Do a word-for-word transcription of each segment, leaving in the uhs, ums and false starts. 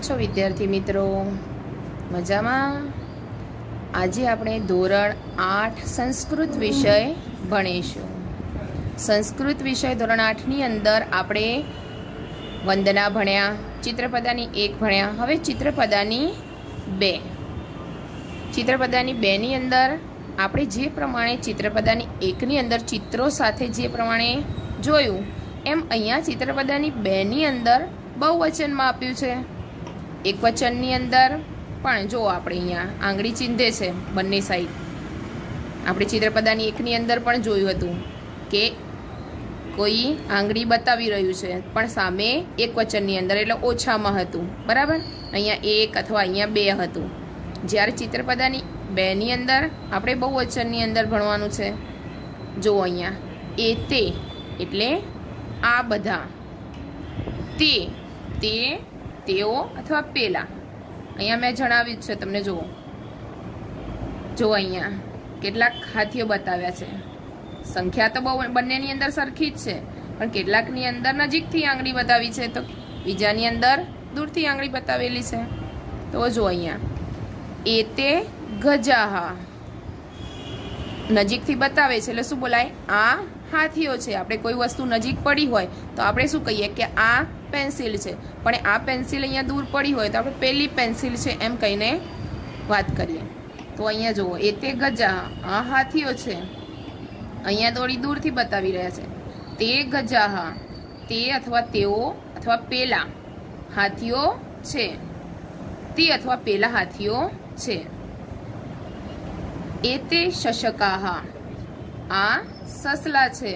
છો વિદ્યાર્થી મિત્રો? મજામાં? આજે આપણે ધોરણ આઠ સંસ્કૃત વિષય ભણીશું. સંસ્કૃત વિષય ધોરણ આઠની અંદર આપણે વંદના ભણ્યા, ચિત્રપદાની એક ભણ્યા. હવે ચિત્રપદાની બે. ચિત્રપદાની બેની અંદર આપણે જે પ્રમાણે ચિત્રપદાની એકની અંદર ચિત્રો સાથે જે પ્રમાણે જોયું એમ અહીંયા ચિત્રપદાની બેની અંદર બહુવચનમાં આપ્યું છે. એક વચનની અંદર પણ જો આપણે અહીંયા આંગળી ચિંધે છે બંને સાઈડ. આપણે ચિત્રપદાની એકની અંદર પણ જોયું હતું કે કોઈ આંગળી બતાવી રહ્યું છે પણ સામે એક વચનની અંદર એટલે ઓછામાં હતું, બરાબર? અહીંયા એક અથવા અહીંયા બે હતું. જ્યારે ચિત્રપદાની બેની અંદર આપણે બહુવચનની અંદર ભણવાનું છે. જો અહીંયા એ તે એટલે આ બધા, તે તે તેઓ અથવા પેલા. અહીંયા મેં જણાવ્યું જ છે તમને. જુઓ જો અહીંયા કેટલાક હાથીઓ બતાવ્યા છે. સંખ્યા તો બહુ બંનેની અંદર સરખી જ છે, પણ કેટલાકની અંદર નજીકથી આંગળી બતાવી છે તો બીજાની અંદર દૂરથી આંગળી બતાવેલી છે. તો જો અહીંયા એ તે ગજાહા નજીકથી બતાવે છે એટલે શું બોલાય? આ હાથીઓ છે. આપણે કોઈ વસ્તુ નજીક પડી હોય તો આપણે શું કહીએ કે આ પેન્સિલ છે, પણ આ પેન્સિલ અહીંયા દૂર પડી હોય તો આપણે પેલી પેન્સિલ છે એમ કહીને વાત કરીએ. તો અહીંયા જુઓ એ તે ગજા, આ હાથીઓ છે. અહીંયા થોડી દૂરથી બતાવી રહ્યા છે. તે ગજાહા, તે અથવા તેઓ અથવા પેલા હાથીઓ છે. તે અથવા પેલા હાથીઓ છે. એ તે શશકાહા, આ સસલા છે.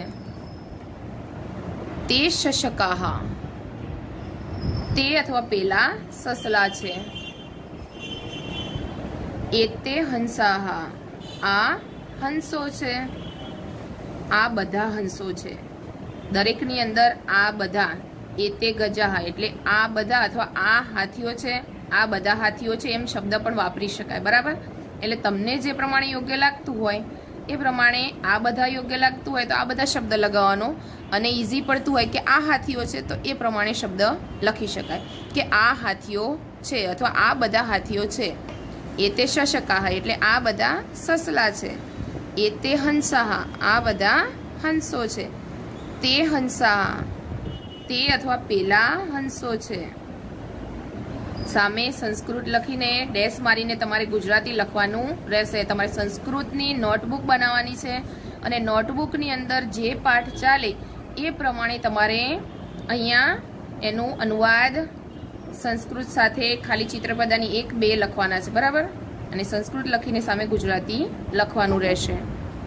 તે શશકાહા, તે અથવા પેલા સસલા છે. એ તે હંસાહા, આ હંસો છે. આ બધા હંસો છે. દરેકની અંદર આ બધા એ તે ગજાહા એટલે આ બધા અથવા આ હાથીઓ છે, આ બધા હાથીઓ છે એમ શબ્દ પણ વાપરી શકાય, બરાબર? એટલે તમને જે પ્રમાણે યોગ્ય લાગતું હોય એ પ્રમાણે આ બધા યોગ્ય લાગતું હોય તો આ બધા શબ્દ લગાવવાનો, અને ઇઝી પડતું હોય કે આ હાથીઓ છે તો એ પ્રમાણે શબ્દ લખી શકાય કે આ હાથીઓ છે અથવા આ બધા હાથીઓ છે. એ તે શશકાહા એટલે આ બધા સસલા છે. એ તે હંસાહા, આ બધા હંસો છે. તે હંસાહા, તે અથવા પેલા હંસો છે. સામે સંસ્કૃત લખીને ડેશ મારીને તમારે ગુજરાતી લખવાનું રહેશે. તમારે સંસ્કૃતની નોટબુક બનાવવાની છે અને નોટબુકની અંદર જે પાઠ ચાલે એ પ્રમાણે તમારે અહીંયા એનું અનુવાદ સંસ્કૃત સાથે ખાલી ચિત્રપદાની એક બે લખવાના છે, બરાબર? અને સંસ્કૃત લખીને સામે ગુજરાતી લખવાનું રહેશે.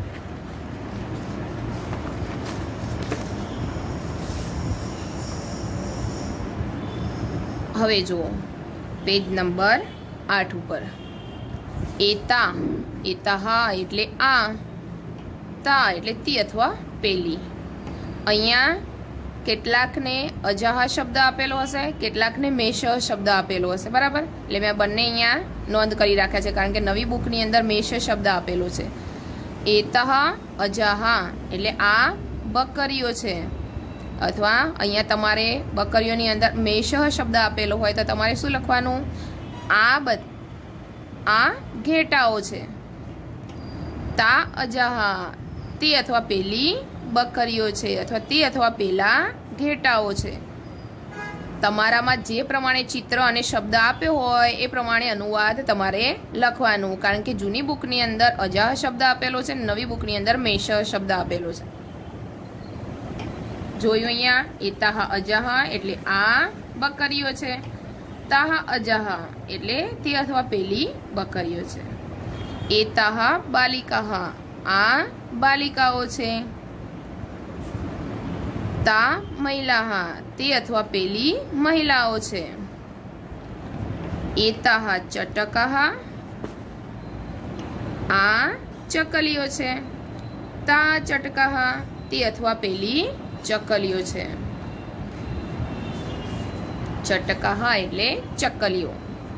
હવે જુઓ પેજ નંબર આઠ ઉપર. એતા, એતાહા એટલે આ, તા એટલે તી અથવા પેલી. અહીંયા કેટલાકને અજાહા શબ્દ આપેલો હશે, કેટલાકને મેષ શબ્દ આપેલો હશે, બરાબર? એટલે મેં બંને અહીંયા નોંધ કરી રાખ્યા છે કારણ કે નવી બુકની અંદર મેષ શબ્દ આપેલો છે. એતાહા અજાહા એટલે આ બકરીઓ છે, અથવા અહીંયા તમારે બકરીઓની અંદર મેષ શબ્દ આપેલો હોય તો તમારે શું લખવાનું? આ બ આ ઘેટાઓ છે. તા અજાહા તે અથવા પેલી બકરીઓ છે અથવા તે અથવા પેલા ઘેટાઓ છે. તમારામાં જે પ્રમાણે ચિત્ર અને શબ્દ આપ્યો હોય એ પ્રમાણે અનુવાદ તમારે લખવાનું, કારણ કે જૂની બુકની અંદર અજાહ શબ્દ આપેલો છે, નવી બુકની અંદર મેષ શબ્દ આપેલો છે. જોયું અહીંયા એતાહા અજાહા એટલે આ બકરીઓ છે. તાહા અજાહા એટલે તે અથવા પેલી બકરીઓ છે. એતાહા બાલિકાહા, આ બાલિકાઓ છે. તા મહિલાહા તે અથવા પેલી મહિલાઓ છે. એતાહા ચટકાહા, આ ચકલીઓ છે. તા ચટકાહા તે અથવા પેલી ચકલીઓ છે. ચટકાહા એટલે ચકલીઓ.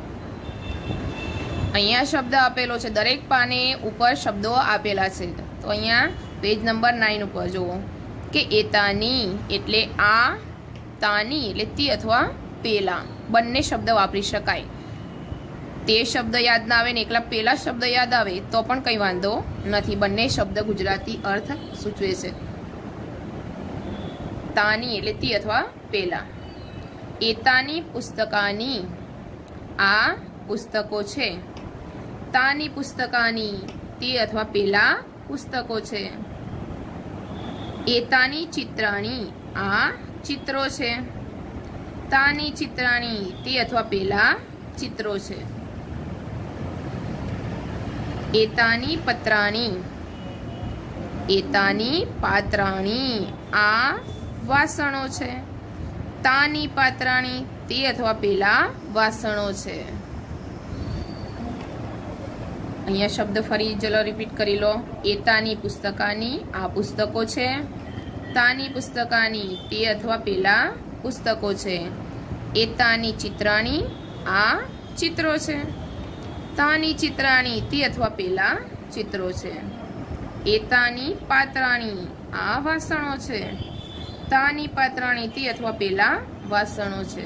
અહીંયા શબ્દ આપેલો છે, દરેક પાને ઉપર શબ્દો આપેલા છે. તો અહીંયા પેજ નંબર નાઇન ઉપર જુઓ કે એતાની એટલે આ, તાની એટલે તી અથવા પેલા, બંને શબ્દ વાપરી શકાય. તે શબ્દ યાદ ના આવે ને એકલા પેલા શબ્દ યાદ આવે તો પણ કંઈ વાંધો નથી. બંને શબ્દ ગુજરાતી અર્થ સૂચવે છે. તાની એટલે તી અથવા પેલા. એતાની પુસ્તકાની આ પુસ્તકો છે. તાની પુસ્તકાની તે અથવા પેલા પુસ્તકો છે. એતાની ચિત્રાણી આ ચિત્રો છે. તાની ચિત્રાણી તે અથવા પેલા ચિત્રો છે. એતાની પત્રાણી એતાની પાત્રાણી આ વાસણો છે. તાની પાત્રાણી તે અથવા પેલા વાસણો છે. અહીંયા શબ્દ ફરી ચલો રિપીટ કરી લો. એતાની પુસ્તકાની આ પુસ્તકો છે. તાની પુસ્તકાની તે અથવા પેલા પુસ્તકો છે. એતાની ચિત્રાણી આ ચિત્રો છે. તાની ચિત્રાણી તે અથવા પેલા ચિત્રો છે. એતાની પાત્રાણી આ વાસણો છે. તાની પાત્રાણી તે અથવા પેલા વાસણો છે.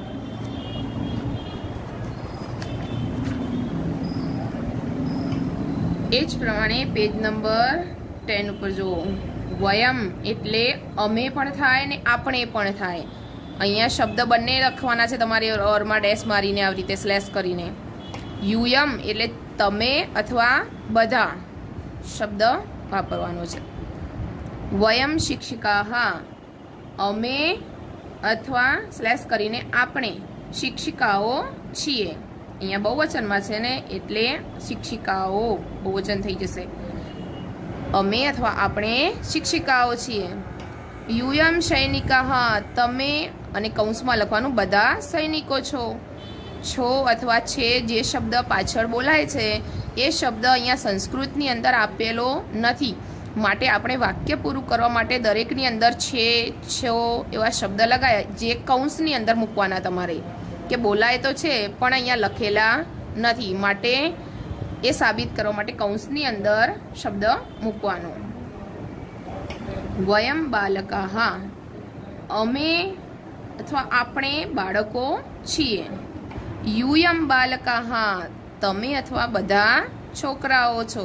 એ જ પ્રમાણે પેજ નંબર ટેન ઉપર જુઓ. વયમ એટલે અમે પણ થાય ને આપણે પણ થાય. અહીંયા શબ્દ બંને લખવાના છે તમારે ઓરમાં ડેશ મારીને આવી રીતે સ્લેશ કરીને. યુયમ એટલે તમે અથવા બધા શબ્દ વાપરવાનો છે. વયમ શિક્ષિકાહ અમે અથવા સ્લેશ કરીને આપણે શિક્ષિકાઓ છીએ. અહીંયા બહુવચનમાં છે ને એટલે શિક્ષિકાઓ બહુવચન થઈ જશે. અમે અથવા આપણે શિક્ષિકાઓ છીએ. યુયમ સૈનિકાહ તમે અને કૌંસમાં લખવાનું બધા સૈનિકો છો. છો અથવા છે જે શબ્દ પાછળ બોલાય છે એ શબ્દ અહીંયા સંસ્કૃતની અંદર આપેલો નથી. માટે આપણે વાક્ય પૂરું કરવા માટે દરેકની અંદર છે છો એવા શબ્દ લગાયા જે કૌંસની અંદર મૂકવાના તમારે કે બોલાય તો છે પણ અહીંયા લખેલા નથી. માટે એ સાબિત કરવા માટે કૌંસની અંદર શબ્દ મૂકવાનો. વયમ બાલકાહ અમે અથવા આપણે બાળકો છીએ. યુયમ બાલકાહ તમે અથવા બધા છોકરાઓ છો.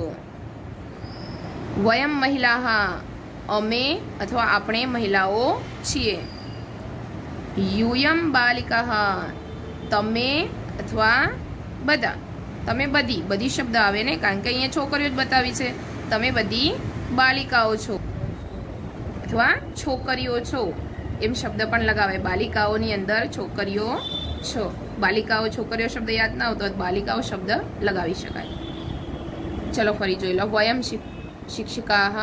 વયમ મહિલાહ અમે અથવા આપણે મહિલાઓ છીએ. યુયમ બાલિકાહ તમે અથવા બધા. તમે બધી બધી શબ્દ આવે ને કારણ કે અહીંયા છોકરીઓ જ બતાવી છે. તમે બધી બાલિકાઓ છો અથવા છોકરીઓ છો એમ શબ્દ પણ લગાવે. બાલિકાઓની અંદર છોકરીઓ છો. બાલિકાઓ છોકરીઓ શબ્દ યાદ ના આવતો બાલિકાઓ શબ્દ લગાવી શકાય. ચલો ફરી જોઈ લો. વયમ શિક્ષિકાહ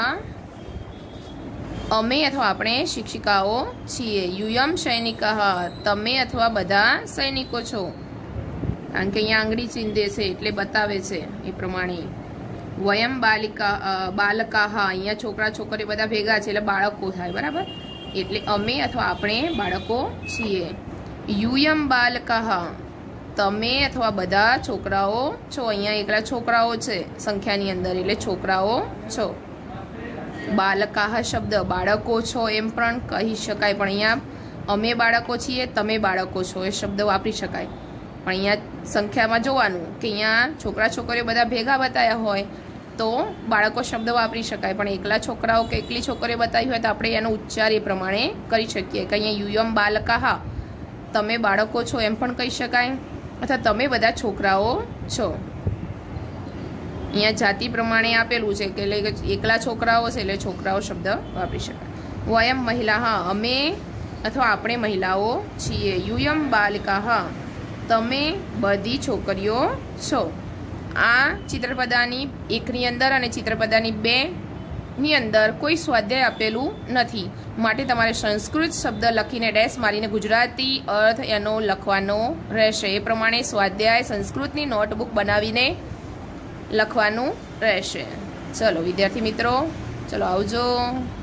અમે અથવા આપણે શિક્ષિકાઓ છીએ. યુયમ સૈનિકાહ તમે અથવા બધા સૈનિકો છો. કારણ કે અહીંયા આંગળી ચીંધે છે એટલે બતાવે છે એ પ્રમાણે. વયમ બાલિકા બાલકાહ અહીંયા છોકરા છોકરી બધા ભેગા છે એટલે બાળકો થાય બરાબર. એટલે અમે અથવા આપણે બાળકો છીએ. યુયમ બાલકાહ તમે અથવા બધા છોકરાઓ છો. અહીંયા એકલા છોકરાઓ છે સંખ્યાની અંદર એટલે છોકરાઓ છો. બાલકાહ શબ્દ બાળકો છો એમ પણ કહી શકાય પણ અહીંયા અમે બાળકો છીએ તમે બાળકો છો એ શબ્દ વાપરી શકાય. પણ અહીંયા સંખ્યામાં જોવાનું કે અહીંયા છોકરા છોકરીઓ બધા ભેગા બતાવ્યા હોય તો બાળકો શબ્દ વાપરી શકાય. પણ એકલા છોકરાઓ કે એકલી છોકરીઓ બતાવી હોય તો આપણે એનો ઉચ્ચાર એ પ્રમાણે કરી શકીએ કે અહીંયા યુયમ બાલકાહ તમે બાળકો છો એમ પણ કહી શકાય અથવા તમે બધા છોકરાઓ છો. અહીંયા જાતિ પ્રમાણે આપેલું છે કે એકલા છોકરાઓ છે એટલે છોકરાઓ શબ્દ વાપરી શકાય. વયમ મહિલા અમે અથવા આપણે મહિલાઓ છીએ. યુયમ બાલિકાહ તમે બધી છોકરીઓ છો. આ ચિત્રપદાની એકની અંદર અને ચિત્રપદાની બે ની અંદર કોઈ સ્વાધ્યાય આપેલું નથી. માટે તમારે સંસ્કૃત શબ્દ લખીને ડેશ મારીને ગુજરાતી અર્થ એનો લખવાનો રહેશે. એ પ્રમાણે સ્વાધ્યાય સંસ્કૃતની નોટબુક બનાવીને લખવાનું રહેશે. ચલો વિદ્યાર્થી મિત્રો, ચલો આવજો.